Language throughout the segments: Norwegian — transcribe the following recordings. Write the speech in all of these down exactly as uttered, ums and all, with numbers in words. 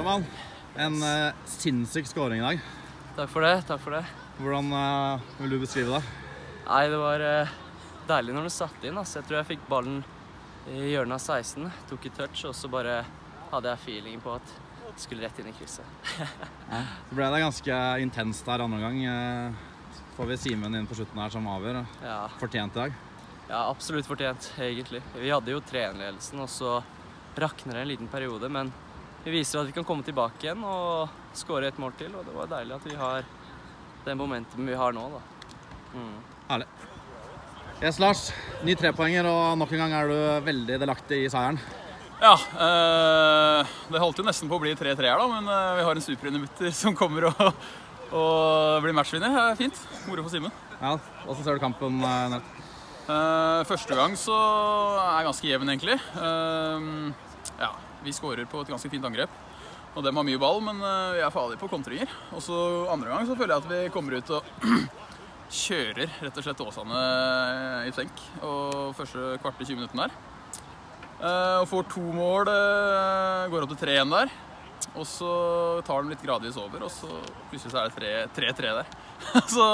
Roman, en uh, sinnssyk scoring i dag. Takk for det, takk for det. Hvordan uh, vil du beskrive det? Nei, det var uh, deilig når du satt inn. Altså. Jeg tror jeg fikk ballen i hjørnet av seksten, tok et touch, og så bare hadde jeg feeling på at jeg skulle rett inn i krysset. Ja. Så ble det ganske intenst der andre gang. Uh, får vi Simen inn på slutten her som avgjør. Ja. Fortjent i dag? Ja, absolutt fortjent, egentlig. Vi hadde jo tre en ledelsen, og så rakner det en liten periode, men vi viser at vi kan komme tilbake igjen og skåre et mål til, og det var deilig at vi har den momentum vi har nå, da. Mm. Herlig. Yes, Lars, ny trepoenger, og nok en gang er du veldig delaktig i seieren. Ja, øh, det holdt jo nesten på å bli tre tre her da, men øh, vi har en superinnemutter som kommer og, og blir matchvinner. Det er fint. Moro for Simen. Ja, og så ser du kampen uh, nett. Uh, første gang så er jeg ganske jevn egentlig. Uh, ja, vi skårer på et ganske fint angrep, og dem har mye ball, men uh, vi er farlige på kontringer. Og så andre gang så føler jeg at vi kommer ut og kjører rett og slett Åsane i senk, og første kvart i tjue minutter der. Uh, og får to mål, uh, går opp til tre igjen der, og så tar de litt gradvis over, og så plutselig så er det tre tre der. så...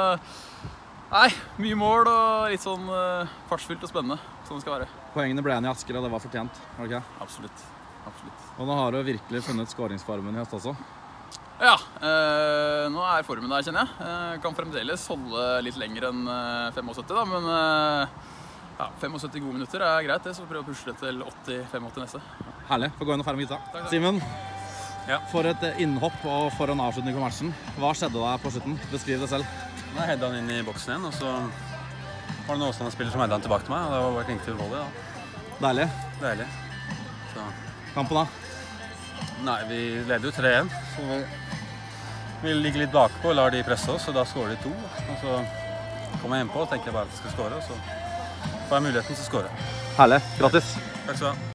Nei, mye mål og litt sånn uh, fartsfylt og spennende, sånn det skal være. Poengene ble igjen i Asker, og det var fortjent, var det ikke? Absolutt, absolutt. Og nå har du virkelig funnet skåringsformen i høst også. Ja, uh, nå er formen der, kjenner jeg. Uh, kan fremdeles holde litt lenger enn uh, syttifem da, men uh, ja, syttifem gode minutter er greit det, så prøv å pushe det til åttifem åtti neste. Herlig, får gå inn og feire med gutta. Simen, ja. For et innhopp og for en avslutning på matchen. Hva skjedde der på slutten? Beskriv det selv. Jeg hedde han inn i boksen igjen, og så var det noen Åsane-spiller som hedde han tilbake til meg, og det var bare klinket til volley, da. Deilig. Deilig. Så. Kampen da? Nei, vi leder jo tre en, så vi, vi ligger litt bakpå og lar de presse oss, og da skårer de to. Og så kommer jeg inn på og tenker jeg bare at de skal skåre, og så får jeg muligheten til å skåre. Herlig. Grattis. Takk skal du ha.